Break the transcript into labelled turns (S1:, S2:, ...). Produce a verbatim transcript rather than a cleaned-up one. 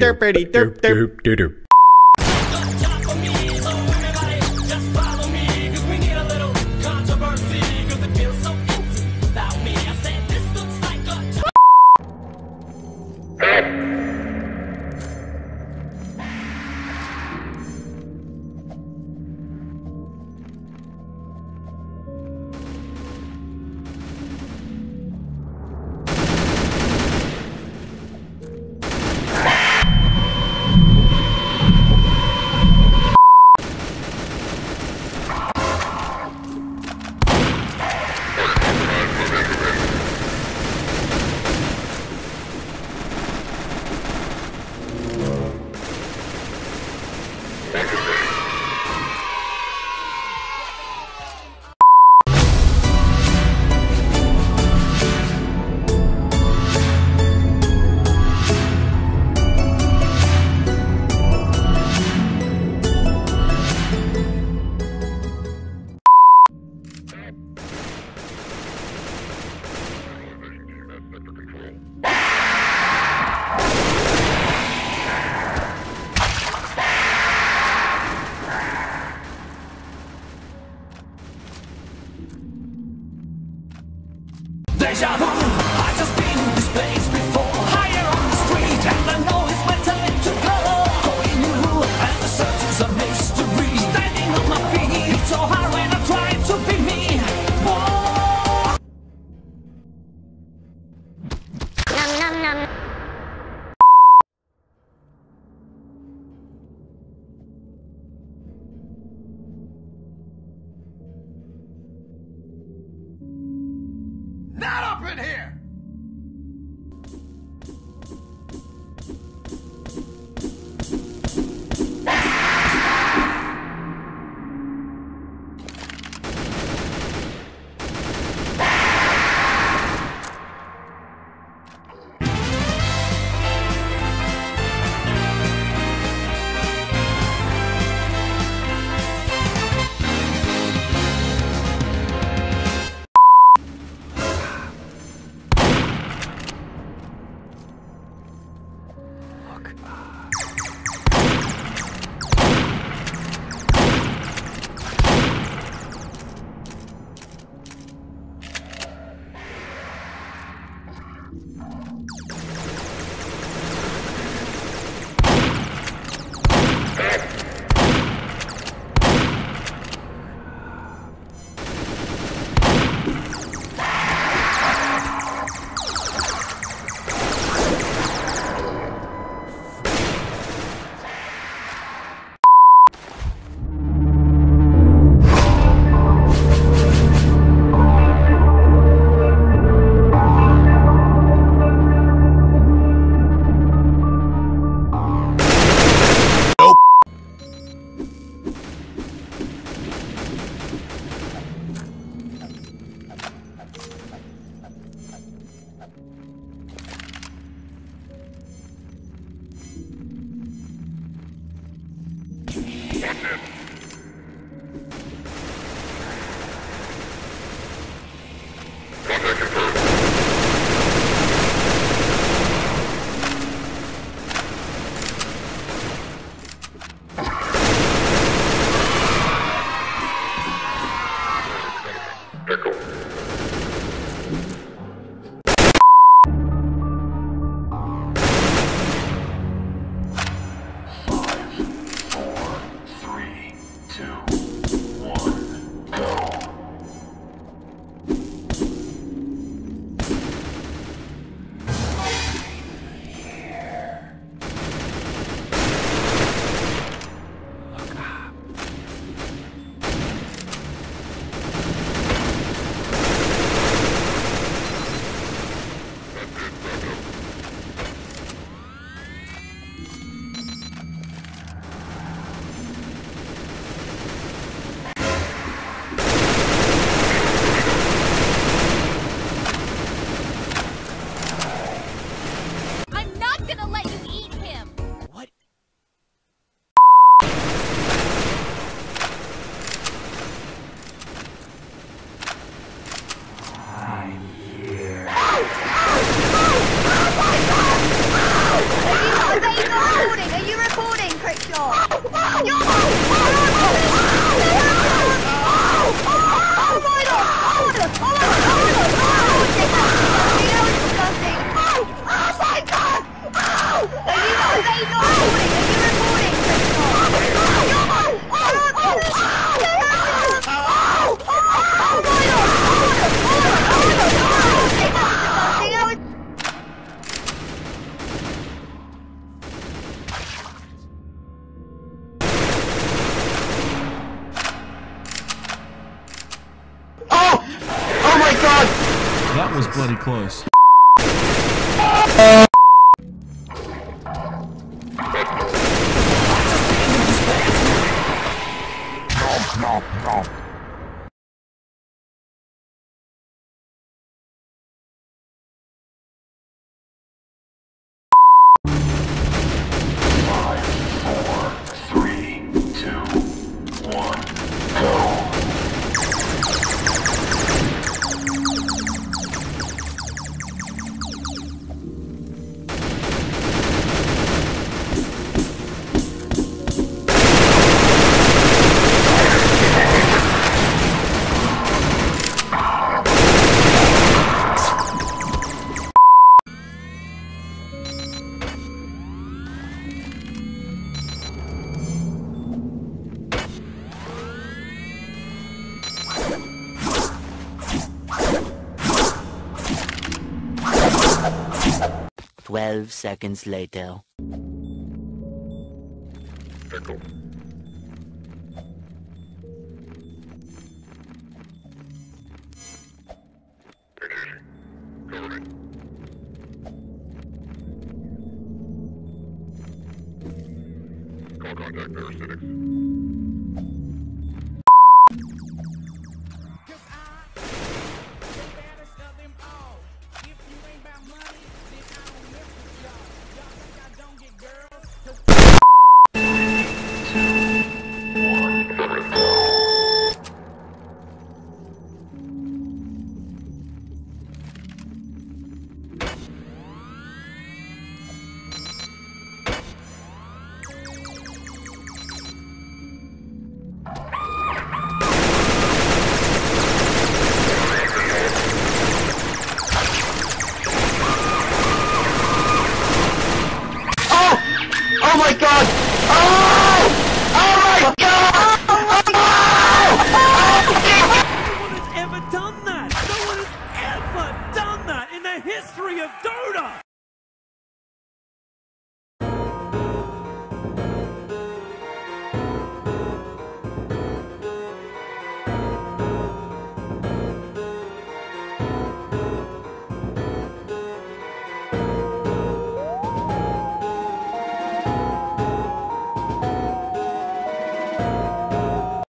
S1: derpity derp derp derp.
S2: Deja vu, I just been in this place before. Higher on the street, and I know it's my time to go. Going new, and the search is a mystery. Standing on my feet, it's so hard when I try to be me. Whoa. Nom nom nom.
S3: Not up in here! That was bloody close.
S4: Twelve seconds later.
S1: Pickle. Take it easy. Cover me. Call contact parasitics.
S5: Oh my god! Oh! Oh my god!
S3: No one has ever done that! No one has ever done that in the history of Dota!